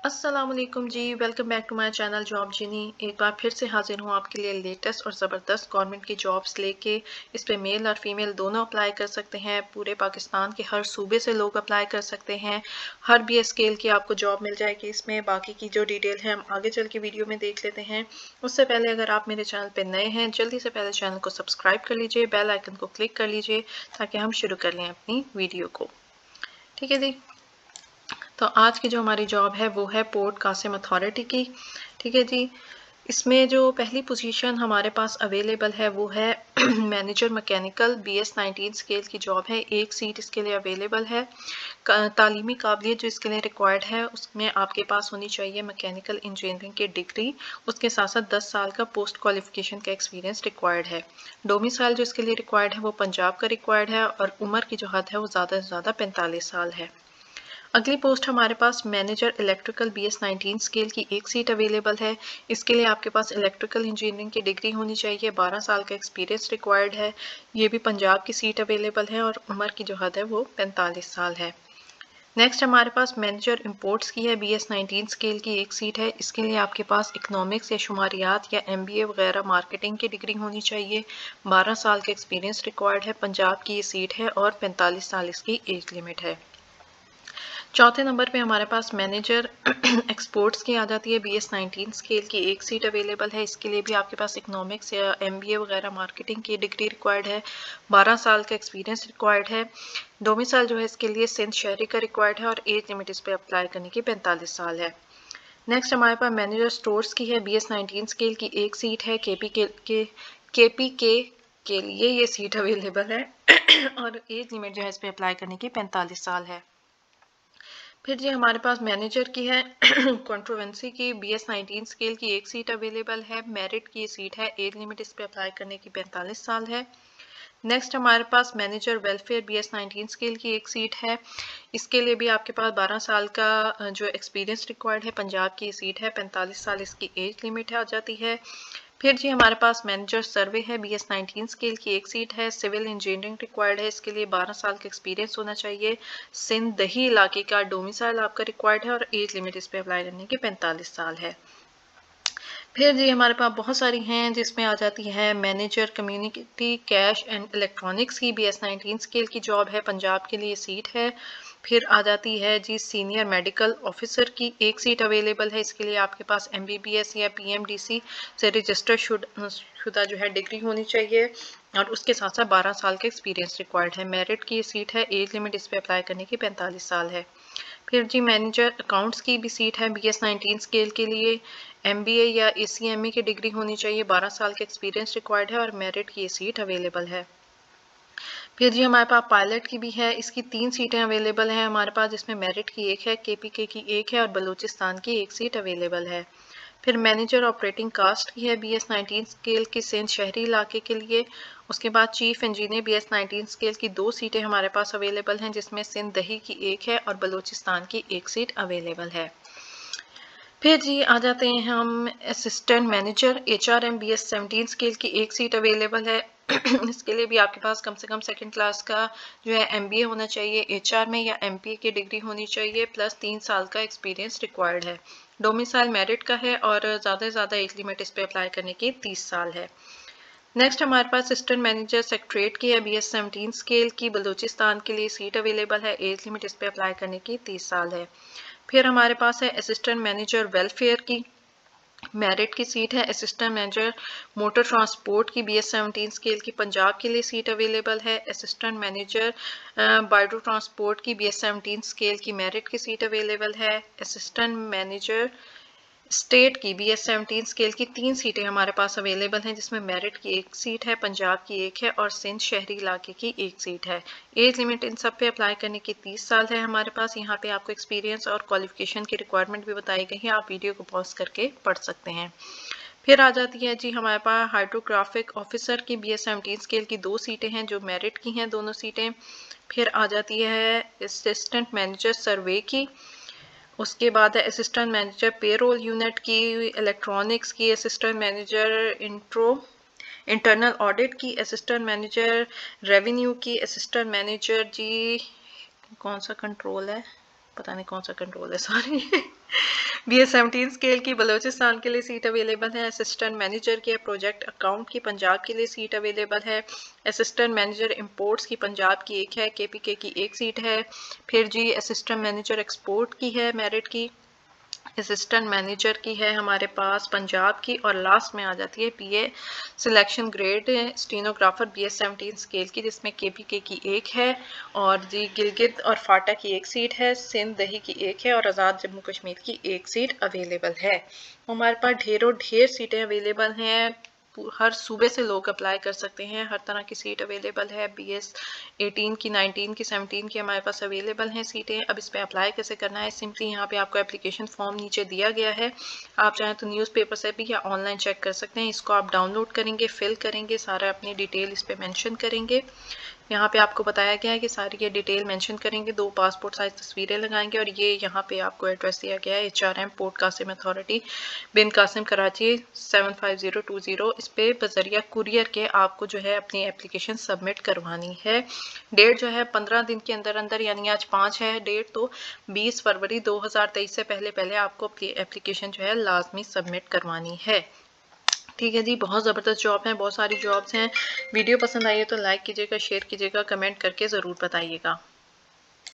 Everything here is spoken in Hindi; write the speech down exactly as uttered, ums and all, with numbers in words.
अस्सलामुअलैकुम जी, welcome back to my channel job Genie. एक बार फिर से हाजिर हूँ आपके लिए लेटेस्ट और ज़बरदस्त गवर्नमेंट की जॉब्स लेके। इस पे मेल और फीमेल दोनों अप्लाई कर सकते हैं। पूरे पाकिस्तान के हर सूबे से लोग अप्लाई कर सकते हैं। हर बी स्केल की आपको जॉब मिल जाएगी इसमें। बाकी की जो डिटेल है हम आगे चल के वीडियो में देख लेते हैं। उससे पहले अगर आप मेरे चैनल पर नए हैं, जल्दी से पहले चैनल को सब्सक्राइब कर लीजिए, बेल आइकन को क्लिक कर लीजिए ताकि हम शुरू कर लें अपनी वीडियो को। ठीक है जी, तो आज की जो हमारी जॉब है वो है पोर्ट कासिम अथॉरिटी की। ठीक है जी, इसमें जो पहली पोजीशन हमारे पास अवेलेबल है वो है manager mechanical B S nineteen scale की जॉब है। एक सीट इसके लिए अवेलेबल है। तालीमी काबिलियत जो इसके लिए रिक्वायर्ड है उसमें आपके पास होनी चाहिए मैकेनिकल इंजीनियरिंग की डिग्री। उसके साथ साथ दस साल का पोस्ट क्वालिफिकेशन का एक्सपीरियंस रिक्वायर्ड है। डोमिसाइल जो इसके लिए रिक्वायर्ड है वो पंजाब का रिक्वायर्ड है और उम्र की जो हद है वो ज़्यादा से ज़्यादा पैंतालीस साल है। अगली पोस्ट हमारे पास manager electrical B S nineteen scale की एक सीट अवेलेबल है। इसके लिए आपके पास इलेक्ट्रिकल इंजीनियरिंग की डिग्री होनी चाहिए, बारह साल का एक्सपीरियंस रिक्वायर्ड है। ये भी पंजाब की सीट अवेलेबल है और उम्र की जो हद है वो पैंतालीस साल है। नेक्स्ट हमारे पास मैनेजर इंपोर्ट्स की है, बी एस नाइनटीन स्केल की एक सीट है। इसके लिए आपके पास इकोनॉमिक्स या शुमारियात या एम बी ए वगैरह मार्केटिंग की डिग्री होनी चाहिए। बारह साल का एक्सपीरियंस रिक्वायर्ड है। पंजाब की ये सीट है और पैंतालीस साल इसकी एज लिमिट है। चौथे नंबर पे हमारे पास मैनेजर एक्सपोर्ट्स की आ जाती है। बी एस नाइनटीन स्केल की एक सीट अवेलेबल है। इसके लिए भी आपके पास इकोनॉमिक्स या एम बी ए वगैरह मार्केटिंग की डिग्री रिक्वायर्ड है। बारह साल का एक्सपीरियंस रिक्वायर्ड है। डोमिसाइल जो है इसके लिए सिंध शहरी का रिक्वायर्ड है और एज लिमिट इस पर अप्लाई करने की पैंतालीस साल है। नेक्स्ट हमारे पास मैनेजर स्टोर्स की है। बी एस नाइनटीन स्केल की एक सीट है। के पी के के पी के के लिए ये सीट अवेलेबल है और एज लिमिट जो है इस पर अप्लाई करने की पैंतालीस साल है। फिर जी हमारे पास मैनेजर की है कंट्रोवेंसी की। बी एस नाइनटीन स्केल की एक सीट अवेलेबल है। मेरिट की सीट है। एज लिमिट इस पे अप्लाई करने की पैंतालीस साल है। नेक्स्ट हमारे पास manager welfare B S nineteen scale की एक सीट है। इसके लिए भी आपके पास बारह साल का जो एक्सपीरियंस रिक्वायर्ड है। पंजाब की सीट है। पैंतालीस साल इसकी एज लिमिट आ जाती है। फिर जी हमारे पास मैनेजर सर्वे है। बी एस नाइनटीन स्केल की एक सीट है। सिविल इंजीनियरिंग रिक्वायर्ड है। इसके लिए बारह साल का एक्सपीरियंस होना चाहिए। सिंध दही इलाके का डोमिसाइल आपका रिक्वायर्ड है और एज लिमिट इस पे अप्लाई करने की पैंतालीस साल है। फिर जी हमारे पास बहुत सारी हैं जिसमें आ जाती है manager community cash and electronics की। बी एस नाइनटीन स्केल की जॉब है। पंजाब के लिए सीट है। फिर आ जाती है जी सीनियर मेडिकल ऑफिसर की एक सीट अवेलेबल है। इसके लिए आपके पास एम बी बी एस या पी एम डी सी से रजिस्टर शुदा जो है डिग्री होनी चाहिए और उसके साथ साथ बारह साल का एक्सपीरियंस रिक्वायर्ड है। मेरिट की सीट है। एज लिमिट इस पर अप्लाई करने की पैंतालीस साल है। फिर जी मैनेजर अकाउंट्स की भी सीट है। बी एस नाइनटीन स्केल के लिए एम बी ए या ए सी एम ए की डिग्री होनी चाहिए। बारह साल का एक्सपीरियंस रिक्वायर्ड है और मेरिट की ये सीट अवेलेबल है। फिर जी हमारे पास पायलट की भी है। इसकी तीन सीटें अवेलेबल हैं हमारे पास, जिसमें मेरिट की एक है, के पी के की एक है और बलूचिस्तान की एक सीट अवेलेबल है। फिर मैनेजर ऑपरेटिंग कास्ट की है। बी एस नाइनटीन स्केल की सिंध शहरी इलाके के लिए। उसके बाद chief engineer B S nineteen scale की दो सीटें हमारे पास अवेलेबल हैं, जिसमें सिंध दही की एक है और बलूचिस्तान की एक सीट अवेलेबल है। फिर जी आ जाते हैं हम assistant manager H R M B S seventeen scale की एक सीट अवेलेबल है। इसके लिए भी आपके पास कम से कम सेकंड क्लास का जो है एम बी ए होना चाहिए, एच आर में या एम पी ए की डिग्री होनी चाहिए, प्लस तीन साल का एक्सपीरियंस रिक्वायर्ड है। डोमिसाइल मेरिट का है और ज़्यादा से ज़्यादा एज लिमिट इस पर अप्लाई करने की तीस साल है। नेक्स्ट हमारे पास असिस्टेंट मैनेजर सेक्रेटरीट की है। बी एस सेवनटीन स्केल की बलूचिस्तान के लिए सीट अवेलेबल है। एज लिमिट इस पर अप्लाई करने की तीस साल है। फिर हमारे पास है असिस्टेंट मैनेजर वेलफेयर की। मेरिट की सीट है। असिस्टेंट मैनेजर मोटर ट्रांसपोर्ट की बी एस सेवनटीन स्केल की पंजाब के लिए सीट अवेलेबल है। असिस्टेंट मैनेजर बायोडो ट्रांसपोर्ट की बी एस सेवनटीन स्केल की मेरिट की सीट अवेलेबल है। असिस्टेंट मैनेजर स्टेट की बी एस सेवनटीन स्केल की तीन सीटें हमारे पास अवेलेबल हैं, जिसमें मेरिट की एक सीट है, पंजाब की एक है और सिंध शहरी इलाके की एक सीट है। एज लिमिट इन सब पे अप्लाई करने की तीस साल है हमारे पास। यहाँ पे आपको एक्सपीरियंस और क्वालिफिकेशन की रिक्वायरमेंट भी बताई गई है, आप वीडियो को पॉज करके पढ़ सकते हैं। फिर आ जाती है जी हमारे पास हाइड्रोग्राफिक ऑफिसर की बी एस सेवनटीन स्केल की दो सीटें हैं जो मेरिट की हैं दोनों सीटें। फिर आ जाती है असिस्टेंट मैनेजर सर्वे की। उसके बाद है असिस्टेंट मैनेजर पेरोल यूनिट की, इलेक्ट्रॉनिक्स की, assistant manager intro internal audit की, असिस्टेंट मैनेजर रेवेन्यू की, असिस्टेंट मैनेजर जी कौन सा कंट्रोल है, पता नहीं कौन सा कंट्रोल है, sorry B S seventeen scale की बलूचिस्तान के लिए सीट अवेलेबल है। असिस्टेंट मैनेजर की प्रोजेक्ट अकाउंट की पंजाब के लिए सीट अवेलेबल है। असिस्टेंट मैनेजर इंपोर्ट्स की पंजाब की एक है, के पी के की एक सीट है। फिर जी असिस्टेंट मैनेजर एक्सपोर्ट की है मेरिट की, असिस्टेंट मैनेजर की है हमारे पास पंजाब की, और लास्ट में आ जाती है PA selection grade stenographer B S seventeen scale की, जिसमें के पी के की एक है और जी गिलगित और फाटा की एक सीट है, सिंध दही की एक है और आज़ाद जम्मू कश्मीर की एक सीट अवेलेबल है। हमारे पास ढेरों ढेर सीटें अवेलेबल हैं, हर सूबे से लोग अप्लाई कर सकते हैं, हर तरह की सीट अवेलेबल है। बी एस एटीन की, नाइनटीन की, सेवनटीन की हमारे पास अवेलेबल हैं सीटें। अब इस पर अप्लाई कैसे करना है, सिंपली यहाँ पे आपको एप्लीकेशन फॉर्म नीचे दिया गया है, आप चाहें तो न्यूज़पेपर से भी या ऑनलाइन चेक कर सकते हैं। इसको आप डाउनलोड करेंगे, फिल करेंगे, सारा अपनी डिटेल इस पर मैंशन करेंगे। यहाँ पे आपको बताया गया है कि सारी ये डिटेल मेंशन करेंगे, दो पासपोर्ट साइज तस्वीरें लगाएंगे और ये यहाँ पे आपको एड्रेस दिया गया है H R M port Qasim authority Bin Qasim Karachi seven five zero two zero. इस पे बजरिया कुरियर के आपको जो है अपनी एप्लीकेशन सबमिट करवानी है। डेट जो है पंद्रह दिन के अंदर अंदर, यानी आज पाँच है डेट, तो बीस फरवरी दो हज़ार तेईस से पहले पहले आपको अपनी एप्लीकेशन जो है लाजमी सबमिट करवानी है। ठीक है जी, बहुत ज़बरदस्त जॉब है, बहुत सारी जॉब्स हैं। वीडियो पसंद आई है तो लाइक कीजिएगा, शेयर कीजिएगा, कमेंट करके ज़रूर बताइएगा।